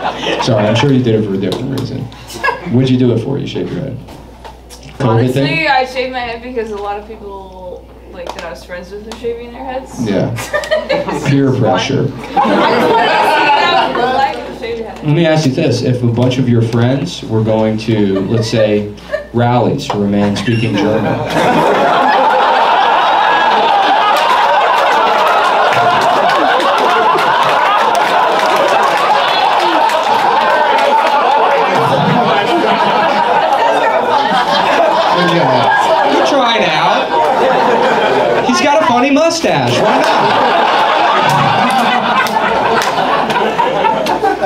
Sorry, I'm sure you did it for a different reason. What'd you do it for? You shaved your head? COVID Honestly, thing? I shaved my head because a lot of people like that I was friends with were shaving their heads. Yeah. Peer pressure. I just wanted to see that in real life with a shaved head. Let me ask you this. If a bunch of your friends were going to, let's say, rallies for a man speaking German, you try it out. He's got a funny mustache. Why not?